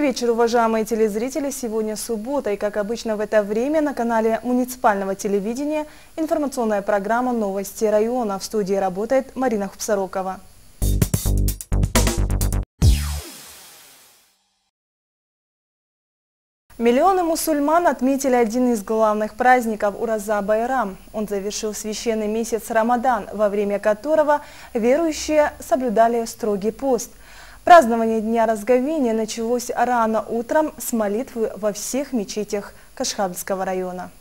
вечер, уважаемые телезрители. Сегодня суббота, и как обычно в это время на канале муниципального телевидения информационная программа «Новости района». В студии работает Марина Хупсарокова. Миллионы мусульман отметили один из главных праздников Ураза-Байрам. Он завершил священный месяц Рамадан, во время которого верующие соблюдали строгий пост. Празднование Дня Разговения началось рано утром с молитвы во всех мечетях Кашхабльского района.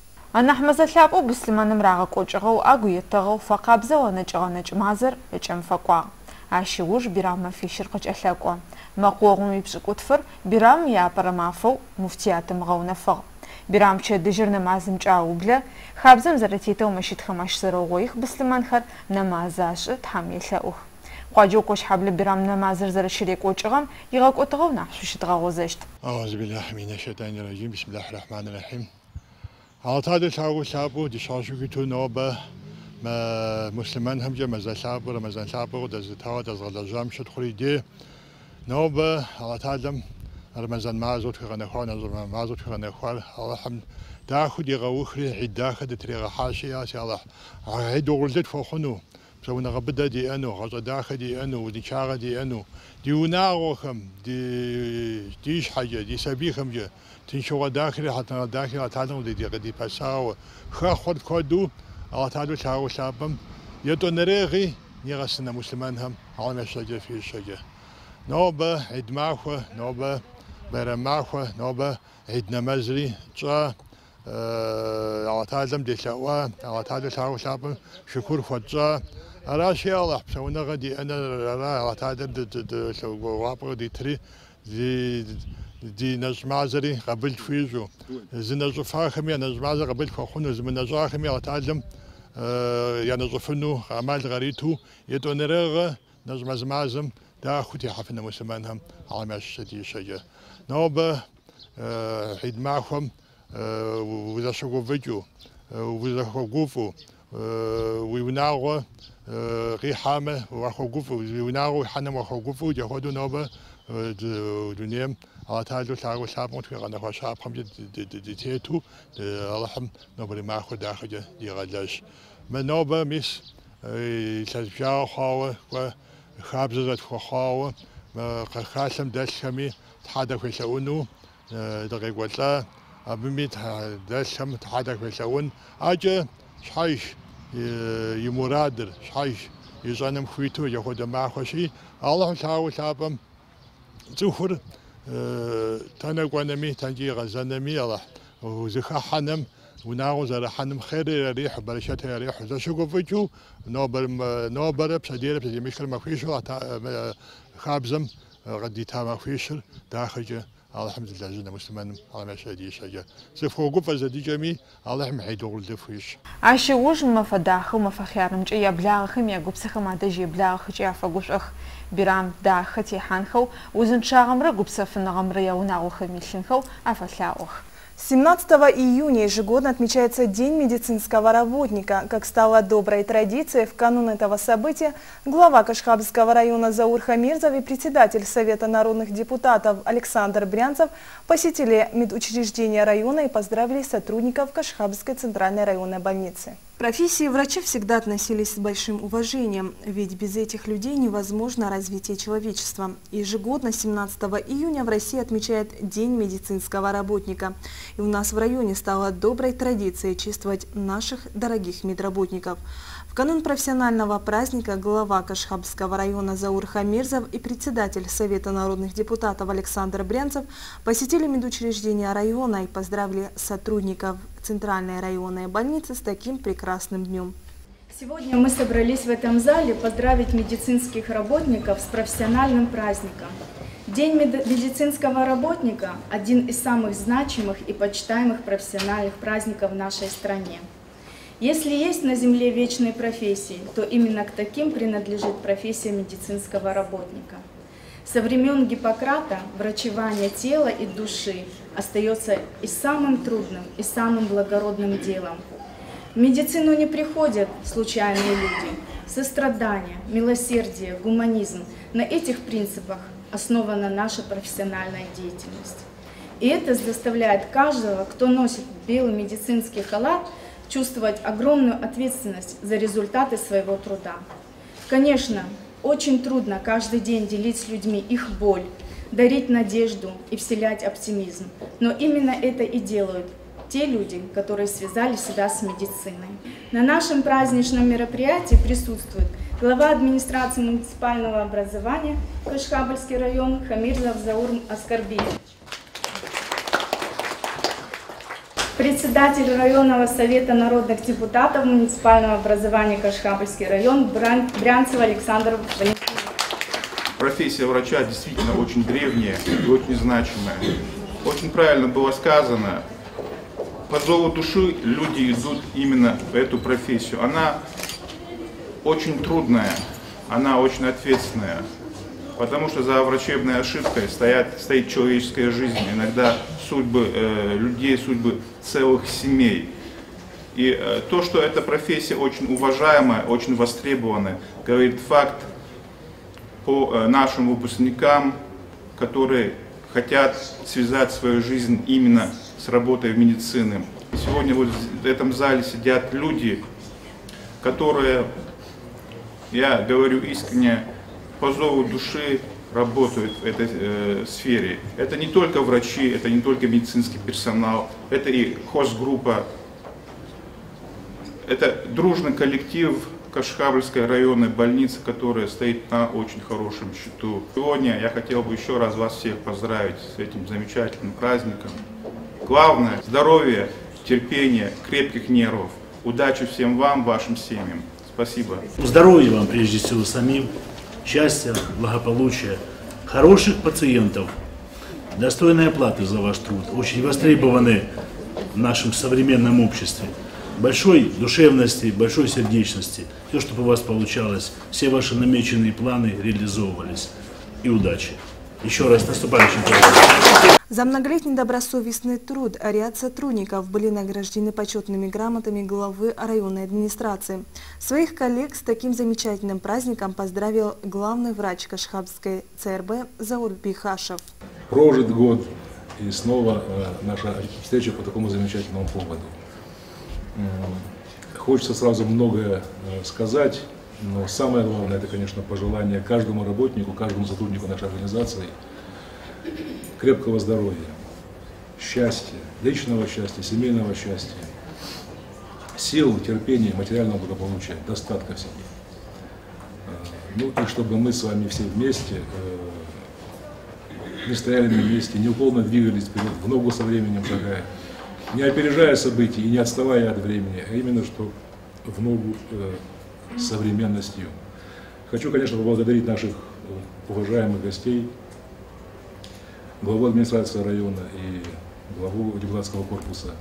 Ашиуж бирам фишер качалако. Макогум ипшкутфер бирам я парамафо муфтиатым гаунафо. Бирам чеддижер намазым чаубля. Хабзам заратитау машит хамаш сарогоих бислиманхар намазаш тхамилаух. Қажукош хабл бирам намазер зараширек очгам игак отгау нахшушит гавозашт. أعوذ بالله من الشيطان الرجيم بسم الله الرحمن الرحيم. عطاد شاو شابو دشاشو كتو نوبة ما مسلمان هم جم زشاب رمضان شابو دزتها دزغلجام شد خريدي نوبة عطادم رمضان مازوت خانخوان رمضان مازوت خانخوان الله حمد داخل يغوخري عيد داخل تريغ حاشية الله عيد ولدت فوخنو سوينا غبدا دي انو غزا داخل دي انو ودي شاغ دي انو دي وناغوخم ديش حاجة دي سبيخم جا تنشوغ داخل حتى داخل عطادم دي غدي باساو خاخد كودو عطادو شاغو شابم يدو نريغي نيغسنا مسلمان هم عالم الشجة في الشجة نوبة عيد ماخوة نوبة بيرم ماخوة نوبة عيد نمزري جا عطادم دي شاوا عطادو شاغو شابم شكور فجا راشي الله بسونا غدي انا عطادم دي شاغو دي تري دي نجمازري قبلت فيجو زنجو فاخمي نجمازر قبلت فخونو زمنجاخمي عطادم ينظفنو عمال غريتو يتونرغ نجمازمازم دا خوتي حفنا مسلمانهم على الشدي شجا نوبة عيد معهم وإذا شغو فيديو وإذا خوفو ويناغو قيحامة وخوفو ويناغو حنم وخوفو يهودو نوبة دنيم على تاجو شاغو شابون في غنا خشاب خمجة ديتيتو اللهم نوبة معخو داخل يغلاش من نوبة مش تشجع خاوة وخابزة خاوة خاسم دشمي تحدث في شؤونه دقيق ولا أبميت دشم تحدث في شؤون أجا شايش يمرادر شايش يزانم خويتو يهود معخوشي الله شاو شابم زفر تناقونمي تنجي غزانمي الله وزخا حنم وناغو زر حنم خير ريح برشات ريح زشقو فيجو نوبر بسدير بسدير مشكل ما فيشو خابزم غدي تام فيشر داخل الحمد لله جنا مسلمان على مشهدي شجع سفو قف زدي جمي الله محيد ولد فيش عشوج ما فداخ وما فخيارم جي يبلاغهم يا قبسخ ما دجي يبلاغ جي فغوش اخ برام داختي حانخو وزن شاغم رغبسه فنغم رياوناغو خميشنخو افسلاوخ. 17 июня ежегодно отмечается День медицинского работника. Как стало доброй традицией, в канун этого события глава Кашхабльского района Заур Хамирзов и председатель Совета народных депутатов Александр Брянцев посетили медучреждения района и поздравили сотрудников Кашхабльской центральной районной больницы. К профессии врача всегда относились с большим уважением, ведь без этих людей невозможно развитие человечества. Ежегодно 17 июня в России отмечают День медицинского работника. И у нас в районе стало доброй традицией чествовать наших дорогих медработников. В канун профессионального праздника глава Кашхабльского района Заур Хамирзов и председатель Совета народных депутатов Александр Брянцев посетили медучреждения района и поздравили сотрудников Центральной районной больницы с таким прекрасным днем. Сегодня мы собрались в этом зале поздравить медицинских работников с профессиональным праздником. День медицинского работника – один из самых значимых и почитаемых профессиональных праздников в нашей стране. Если есть на земле вечные профессии, то именно к таким принадлежит профессия медицинского работника. Со времен Гиппократа врачевание тела и души остается и самым трудным, и самым благородным делом. В медицину не приходят случайные люди. Сострадание, милосердие, гуманизм – на этих принципах основана наша профессиональная деятельность. И это заставляет каждого, кто носит белый медицинский халат, чувствовать огромную ответственность за результаты своего труда. Конечно, очень трудно каждый день делить с людьми их боль, дарить надежду и вселять оптимизм. Но именно это и делают те люди, которые связали себя с медициной. На нашем праздничном мероприятии присутствует глава администрации муниципального образования Кашхабльский район Хамирзов Заур Аскарбиевич, председатель районного совета народных депутатов муниципального образования Кашхабльский район Брянцев Александр Валентинович. Профессия врача действительно очень древняя и очень значимая. Очень правильно было сказано, по зову души люди идут именно в эту профессию. Она очень трудная, она очень ответственная, потому что за врачебной ошибкой стоит человеческая жизнь, иногда судьбы людей, судьбы целых семей. И то, что эта профессия очень уважаемая, очень востребованная, говорит факт по нашим выпускникам, которые хотят связать свою жизнь именно с работой в медицине. Сегодня вот в этом зале сидят люди, которые, я говорю искренне, по зову души работают в этой сфере. Это не только врачи, это не только медицинский персонал, это и хозгруппа, это дружный коллектив Кашхабльской районной больницы, которая стоит на очень хорошем счету. Сегодня я хотел бы еще раз вас всех поздравить с этим замечательным праздником. Главное – здоровье, терпение, крепких нервов. Удачи всем вам, вашим семьям. Спасибо. Здоровья вам прежде всего самим, счастья, благополучия, хороших пациентов, достойной оплаты за ваш труд, очень востребованы в нашем современном обществе. Большой душевности, большой сердечности, все, чтобы у вас получалось, все ваши намеченные планы реализовывались. И удачи. Еще раз наступающим праздником. За многолетний добросовестный труд ряд сотрудников были награждены почетными грамотами главы районной администрации. Своих коллег с таким замечательным праздником поздравил главный врач Кашхабльской ЦРБ Заур Бихашев. Прожит год, и снова наша встреча по такому замечательному поводу. Хочется сразу многое сказать, но самое главное, это, конечно, пожелание каждому работнику, каждому сотруднику нашей организации крепкого здоровья, счастья, личного счастья, семейного счастья, сил, терпения, материального благополучия, достатка в семье. Ну и чтобы мы с вами все вместе не стояли на месте, неуклонно двигались вперед, в ногу со временем шагая, не опережая события и не отставая от времени, а именно что в ногу с современностью. Хочу, конечно, поблагодарить наших уважаемых гостей, главу администрации района и главу депутатского корпуса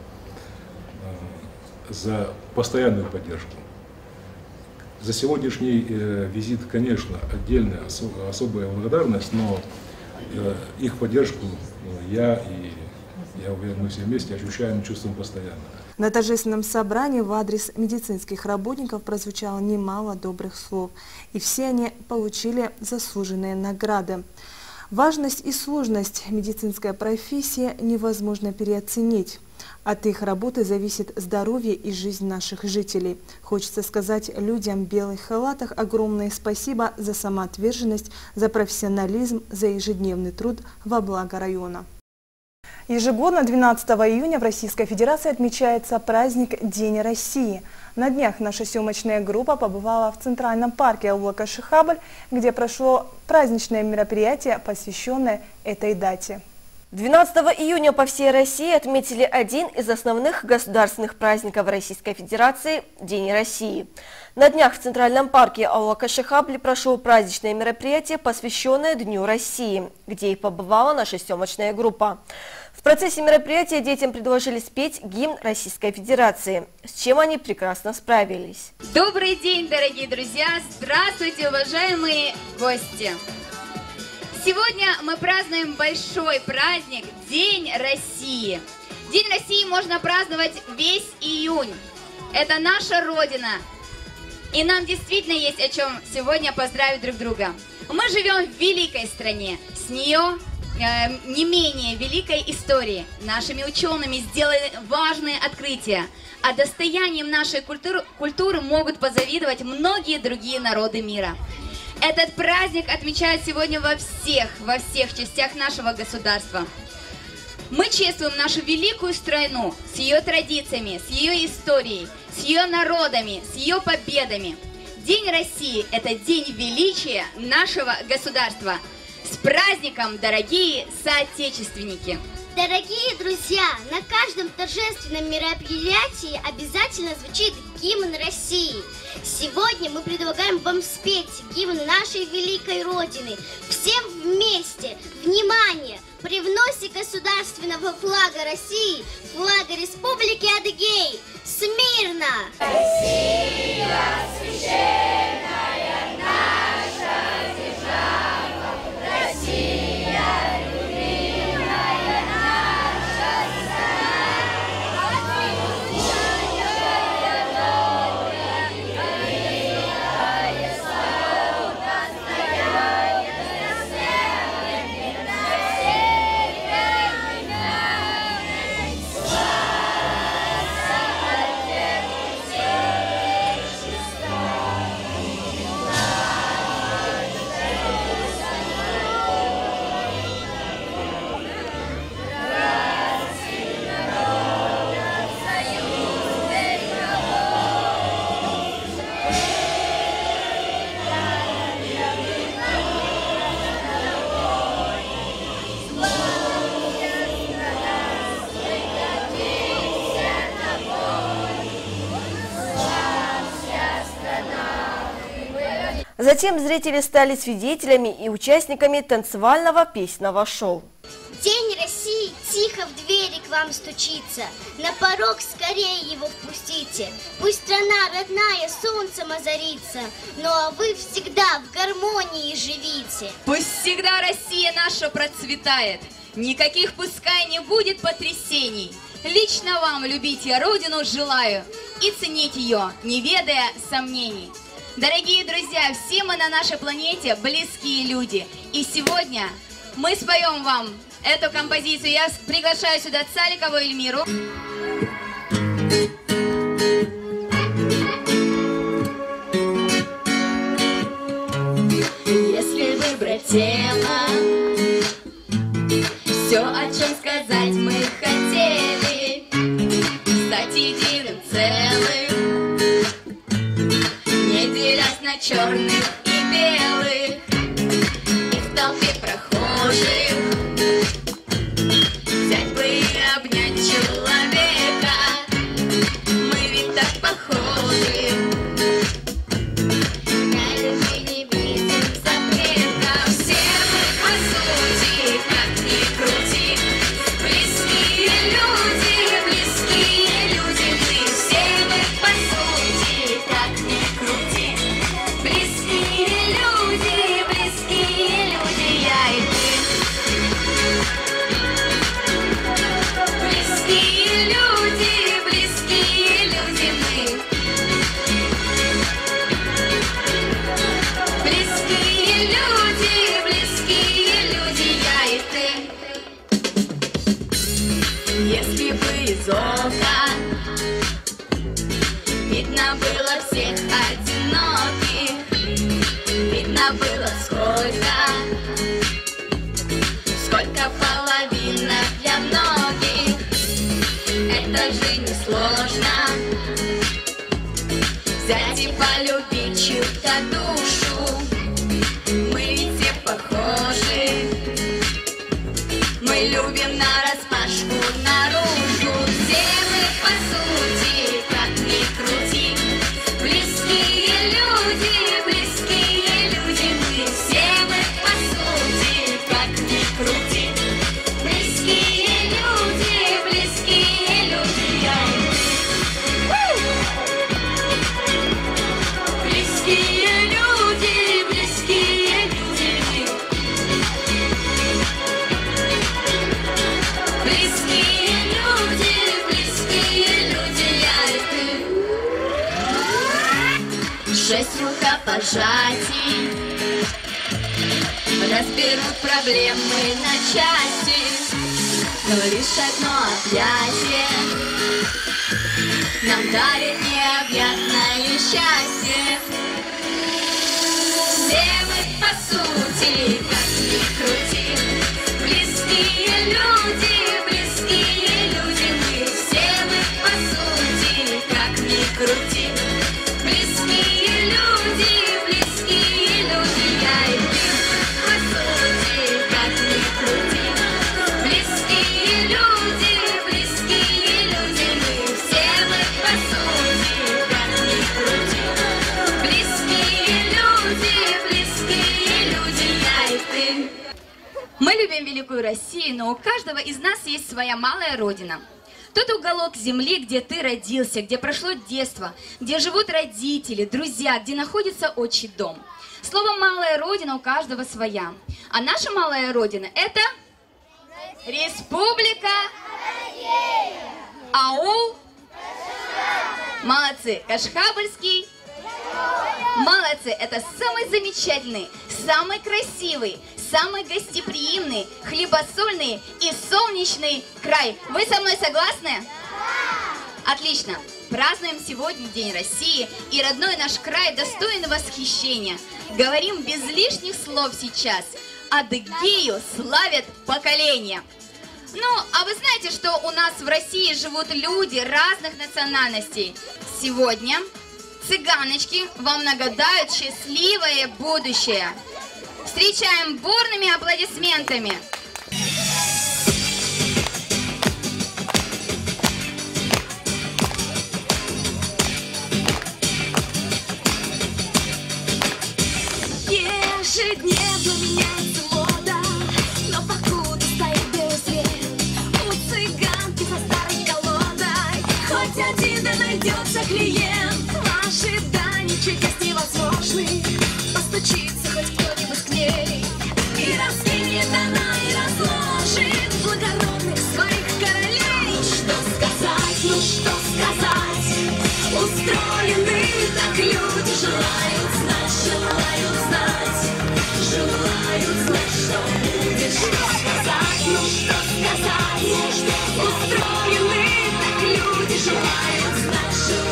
за постоянную поддержку. За сегодняшний визит, конечно, отдельная, особая благодарность, но их поддержку я уверен, мы все вместе ощущаем, чувствуем постоянно. На торжественном собрании в адрес медицинских работников прозвучало немало добрых слов, и все они получили заслуженные награды. Важность и сложность медицинской профессии невозможно переоценить. От их работы зависит здоровье и жизнь наших жителей. Хочется сказать людям в белых халатах огромное спасибо за самоотверженность, за профессионализм, за ежедневный труд во благо района. Ежегодно 12 июня в Российской Федерации отмечается праздник День России. На днях наша съемочная группа побывала в Центральном парке аула Кашхабль, где прошло праздничное мероприятие, посвященное этой дате. 12 июня по всей России отметили один из основных государственных праздников Российской Федерации – День России. На днях в Центральном парке аула Кашхабль прошло праздничное мероприятие, посвященное Дню России, где и побывала наша съемочная группа. В процессе мероприятия детям предложили спеть гимн Российской Федерации, с чем они прекрасно справились. Добрый день, дорогие друзья! Здравствуйте, уважаемые гости! Сегодня мы празднуем большой праздник – День России. День России можно праздновать весь июнь. Это наша Родина. И нам действительно есть о чем сегодня поздравить друг друга. Мы живем в великой стране, с нее не менее великой истории. Нашими учеными сделаны важные открытия, а достоянием нашей культуры могут позавидовать многие другие народы мира. Этот праздник отмечают сегодня во всех частях нашего государства. Мы чествуем нашу великую страну с ее традициями, с ее историей, с ее народами, с ее победами. День России – это день величия нашего государства. С праздником, дорогие соотечественники! Дорогие друзья, на каждом торжественном мероприятии обязательно звучит гимн России. Сегодня мы предлагаем вам спеть гимн нашей великой Родины. Всем вместе, внимание! При вносе государственного флага России, флага Республики Адыгей, смирно! Россия, священная наша держава, Россия, любимая наша страна, добрая, великая слава, настоящая Затем зрители стали свидетелями и участниками танцевального песенного шоу. День России тихо в двери к вам стучится, на порог скорее его впустите. Пусть страна родная солнцем озарится, ну а вы всегда в гармонии живите. Пусть всегда Россия наша процветает, никаких пускай не будет потрясений. Лично вам любить я Родину желаю и ценить ее, не ведая сомнений. Дорогие друзья, все мы на нашей планете близкие люди. И сегодня мы споем вам эту композицию. Я приглашаю сюда Царикову Эльмиру. Если выбрать тема, все, о чем сказать мы хотели, стать единым целым, не делясь на черных и белых, и в толпе прохожих взять бы и обнять человека. Мы ведь так похожи, на любви не видим запрета. Все мы по сути, как ни крути, близкие люди мы. Все мы по сути, как ни крути, близкие люди, я и ты. Близкие люди мы. Близкие люди, я и ты. Если бы из окна видно было всех одиноких, видно было сколько половинок для многих. Это же не сложно взять и полюбить чью-то душу. Мы ведь все похожи, мы любим нараспашку наружу. Все мы по сути, как ни крути, близкие люди мы. Все мы по сути, как ни крути, близкие люди, я и ты. Близкие люди мы. Близкие люди, я и ты. 6 рукопожатий разберут проблемы на части, но лишь одно объятие нам дарит необъятное счастье. Все мы, по сути, как ни крути, близкие люди, мы все мы, по сути, как ни крути, близкие люди, я и ты, по сути, как ни крути, близкие люди, мы все мы, по сути, как ни крути, близкие люди, я и ты. Мы любим великую Россию, но у каждого из нас есть своя малая родина. Тот уголок земли, где ты родился, где прошло детство, где живут родители, друзья, где находится отчий дом. Слово «малая родина» у каждого своя. А наша малая родина – это Республика Аул. Молодцы. Кашхабльский. Молодцы. Это самый замечательный, самый красивый, самый гостеприимный, хлебосольный и солнечный край. Вы со мной согласны? Да! Отлично. Празднуем сегодня День России, и родной наш край достоин восхищения. Говорим без лишних слов сейчас. Адыгею славят поколения. Ну, а вы знаете, что у нас в России живут люди разных национальностей? Сегодня цыганочки вам нагадают счастливое будущее. Встречаем бурными аплодисментами. Ежедневно меняется мода, но покуда стоит белый свет, у цыганки за старой колодой хоть один да найдется клиент. В ожидании чудес невозможны, постучится хоть кто-нибудь к ней, и раздвинет она, и разложит благородных своих королей. Что сказать, ну что сказать, устроены так люди, желают знать, что будет. Что сказать, ну что сказать, устроены так люди, желают знать,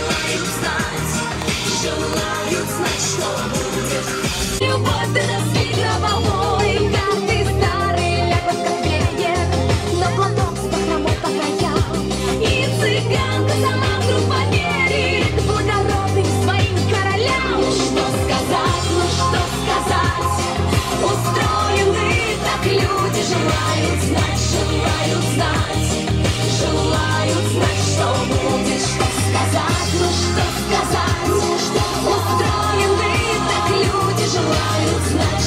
что будет. Любовь до нас головой, карты старые ляпят как веер, на платок с бахромой по краям, и цыганка сама вдруг поверит благородным своим королям. Что сказать, ну что сказать, устроены так люди, желают знать, что будет. Что сказать, ну что сказать, устроены так люди, желают знать,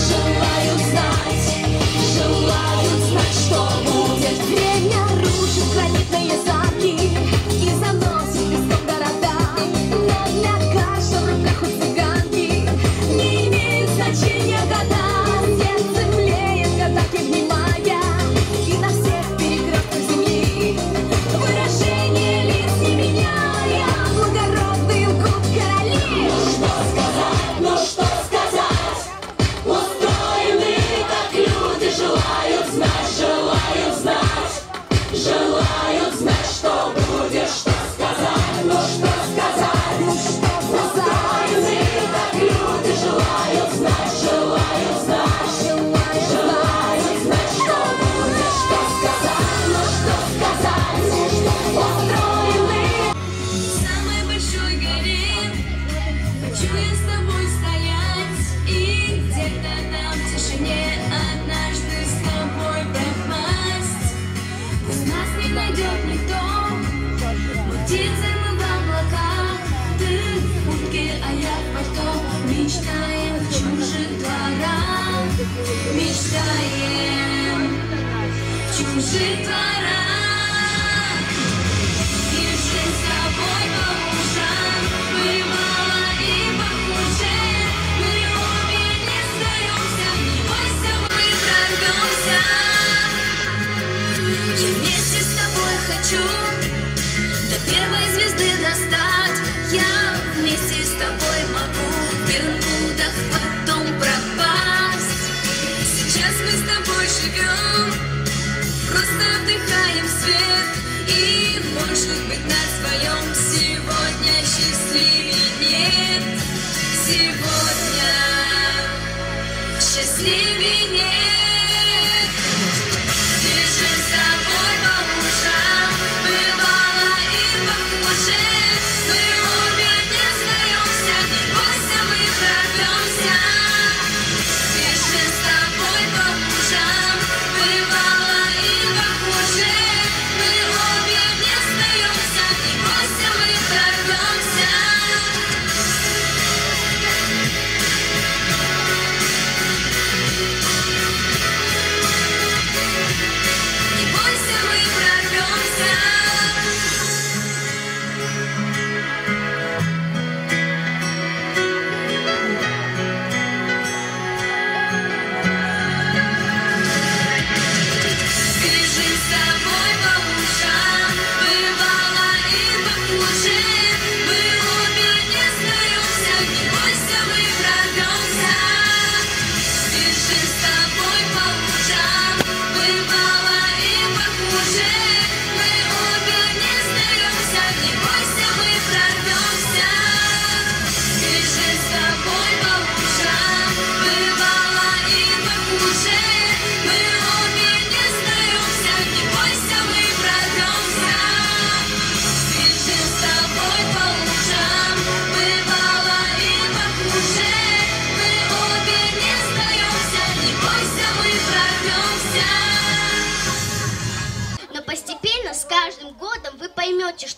что будет. Время рушит гранитные замки и заносит песком города, но для каждого в руках у цыганки не имеет значения года. Сердце млеет, гадаки внимая, и на всех перекрестках земли выражение лиц не меняя, благородный лгут короли. Ну что сказать, устроены так люди, желают знать, что будет. Что сказать, ну что сказать, устроены так люди, желают знать, что будет. Что сказать, ну что сказать, устроены. Самой большой горе хочу я с тобой стоять, и где-то там в тишине однажды с тобой пропасть. Пусть нас не найдет никто, мы птицы, мы в облаках, ты в утке, а я в пальто. Мечтаем в чужих дворах, мечтаем в чужих дворах. И жить с тобой по ушам, бывало и похуже. Мы обе не сдаемся, не бойся, мы прорвемся. Я вместе с тобой хочу до первой звезды достать. Я вместе с тобой могу в Бермудах потом пропасть.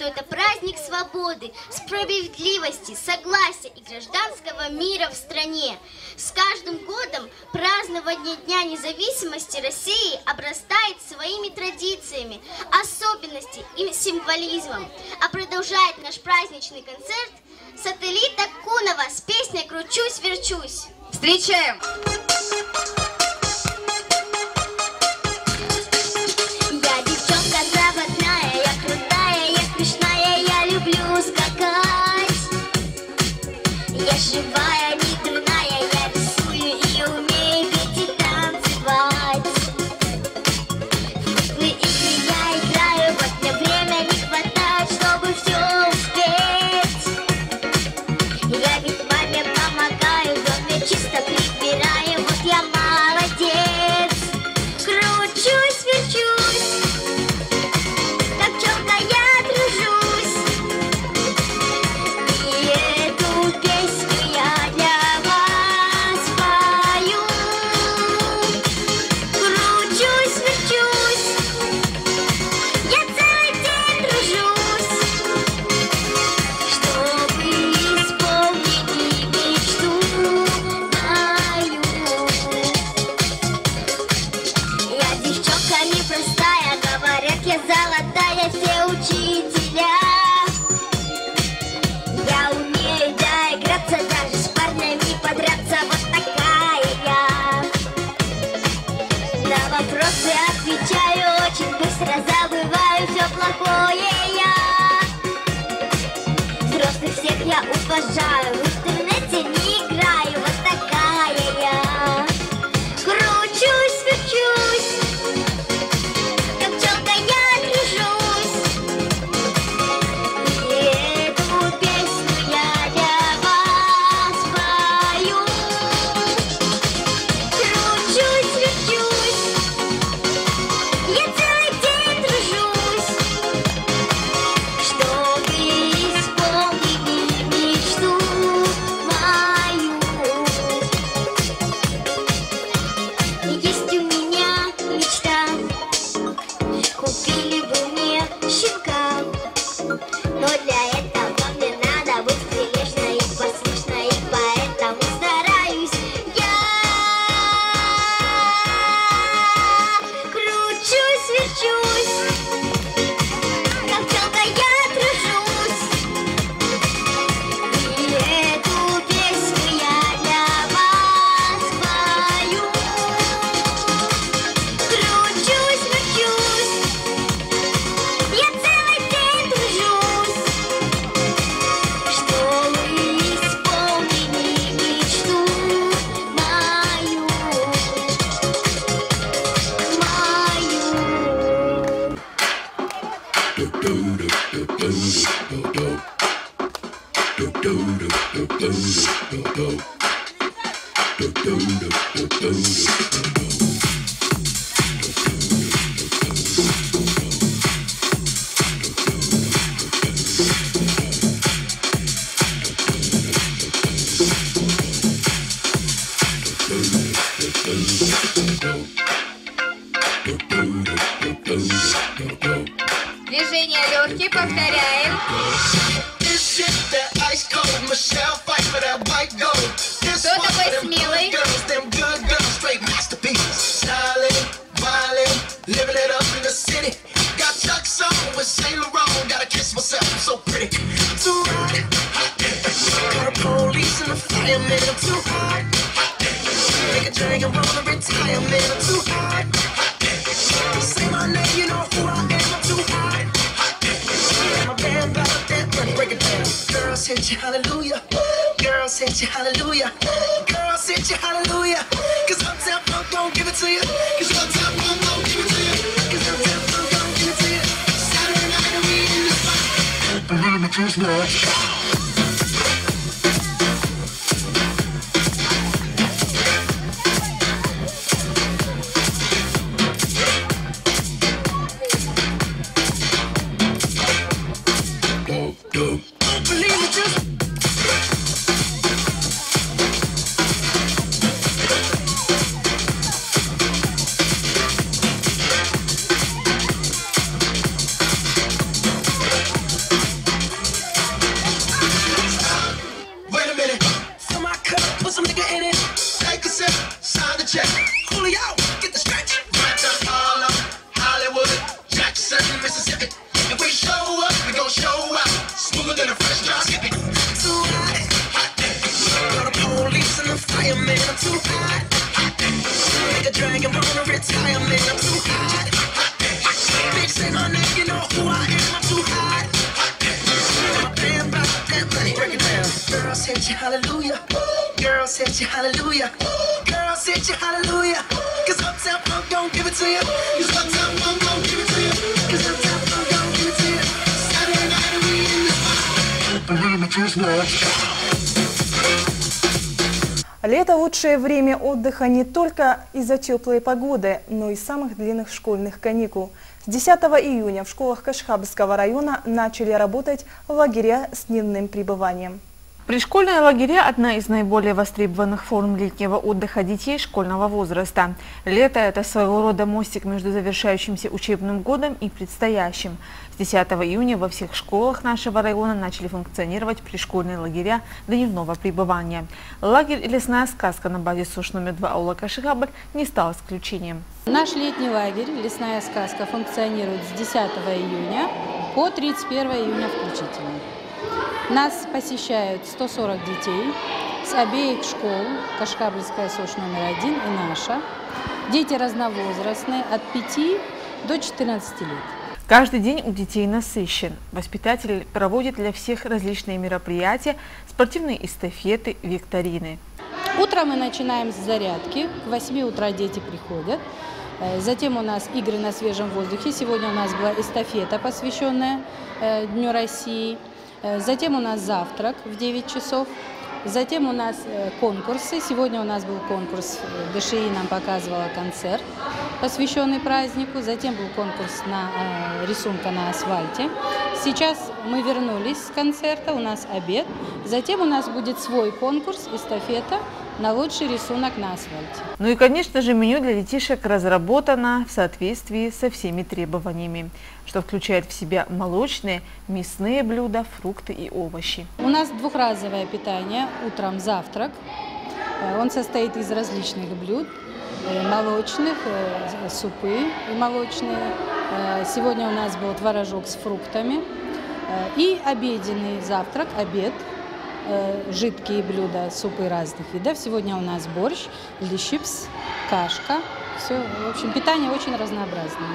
что это праздник свободы, справедливости, согласия и гражданского мира в стране. С каждым годом празднование Дня независимости России обрастает своими традициями, особенностями и символизмом. А продолжает наш праздничный концерт Сателлит Акунова с песней «Кручусь-верчусь». Встречаем! Я девчонка заводная, я крутая, я смешная, я люблю скакать. Я живая, не дурная, я рисую и умею петь и танцевать. В игры я играю, вот мне время не хватает, чтобы все успеть. Я ведь маме помогаю, в доме чисто прибираю, вот я молодец. Кручусь, верчусь, как пчелка я тружусь. И эту песню я для вас пою. Кручусь, верчусь, я целый день тружусь, чтобы исполнить мечту мою. Я девчонка непростая, говорят, я золотая, все учителя. Я умею доиграться, даже с парнями подраться, вот такая я. На вопросы отвечаю очень быстро, забываю все плохое я. Взрослых всех я уважаю, в интернете не играю, вот такая я. Кручусь, верчусь, как пчелка я тружусь. И эту песню я для вас пою. Кручусь, верчусь, я целый день тружусь, чтобы исполнить мечту мою. Есть у меня мечта, купили бы мне щенка, но для этого мне надо быть прилежной и послушной, и поэтому стараюсь я. Кручусь, верчусь, как пчелка я тружусь. И эту песню я для вас пою. Кручусь, верчусь, я целый день тружусь, чтобы исполнить мечту мою. Движения легкие, повторяем. Кто такой смелый? Girls hit you hallelujah, girls hit you hallelujah, girls hit you hallelujah. Cause Uptown Funk don't give it to you, cause Uptown Funk don't give it to you, cause Uptown Funk don't give it to you. Saturday night and we in the spot. Believe me, just now. smoother than a fresh drop. Too hot, call the police and the fireman. I'm too hot, make a dragon wanna retire, man. I'm too hot, bitch say my name, you know who I am. I'm too hot, my band about that money. Break it down. Girls hit you hallelujah, girls hit you hallelujah, girls hit you hallelujah. Cause Uptown Funk don't give it to you. Cause Uptown Funk don't give it to you. Cause Uptown Funk don't give it to you. Saturday night and we in this spot. Believe me, too much. Лето – лучшее время отдыха не только из-за теплой погоды, но и самых длинных школьных каникул. С 10 июня в школах Кашхабского района начали работать лагеря с дневным пребыванием. Пришкольные лагеря – одна из наиболее востребованных форм летнего отдыха детей школьного возраста. Лето – это своего рода мостик между завершающимся учебным годом и предстоящим. С 10 июня во всех школах нашего района начали функционировать пришкольные лагеря дневного пребывания. Лагерь «Лесная сказка» на базе СОШ номер 2 аула Кашихабль не стал исключением. Наш летний лагерь «Лесная сказка» функционирует с 10 июня по 31 июня включительно. Нас посещают 140 детей с обеих школ, Кашхабльская СОШ номер 1 и наша. Дети разновозрастные от 5 до 14 лет. Каждый день у детей насыщен. Воспитатели проводят для всех различные мероприятия, спортивные эстафеты, викторины. Утром мы начинаем с зарядки. К 8 утра дети приходят. Затем у нас игры на свежем воздухе. Сегодня у нас была эстафета, посвященная Дню России. Затем у нас завтрак в 9 часов. Затем у нас конкурсы. Сегодня у нас был конкурс, ДШИ нам показывала концерт, посвященный празднику. Затем был конкурс на рисунка на асфальте. Сейчас мы вернулись с концерта, у нас обед. Затем у нас будет свой конкурс, эстафета на лучший рисунок на асфальте. Ну и, конечно же, меню для детишек разработано в соответствии со всеми требованиями, что включает в себя молочные, мясные блюда, фрукты и овощи. У нас двухразовое питание, утром завтрак. Он состоит из различных блюд, молочных, супы молочные. Сегодня у нас был творожок с фруктами. И обеденный завтрак, обед. Жидкие блюда, супы разных видов. Сегодня у нас борщ, лещипс, кашка. Все, в общем, питание очень разнообразное.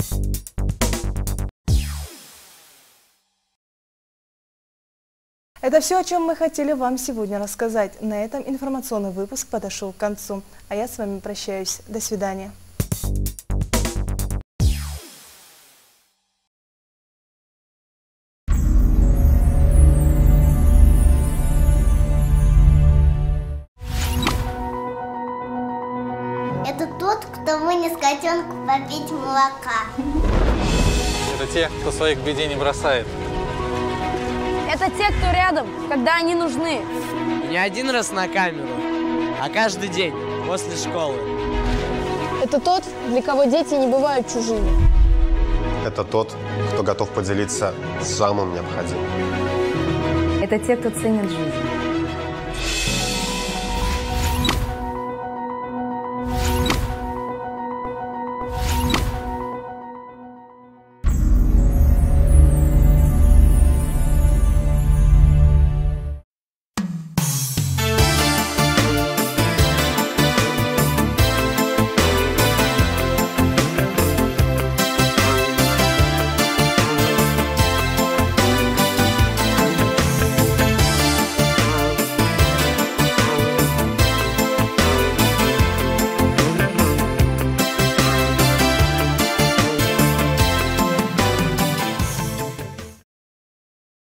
Это все, о чем мы хотели вам сегодня рассказать. На этом информационный выпуск подошел к концу. А я с вами прощаюсь. До свидания. Это тот, кто вынес котенку попить молока. Это те, кто своих в беде не бросает. Это те, кто рядом, когда они нужны. Не один раз на камеру, а каждый день после школы. Это тот, для кого дети не бывают чужими. Это тот, кто готов поделиться самым необходимым. Это те, кто ценит жизнь.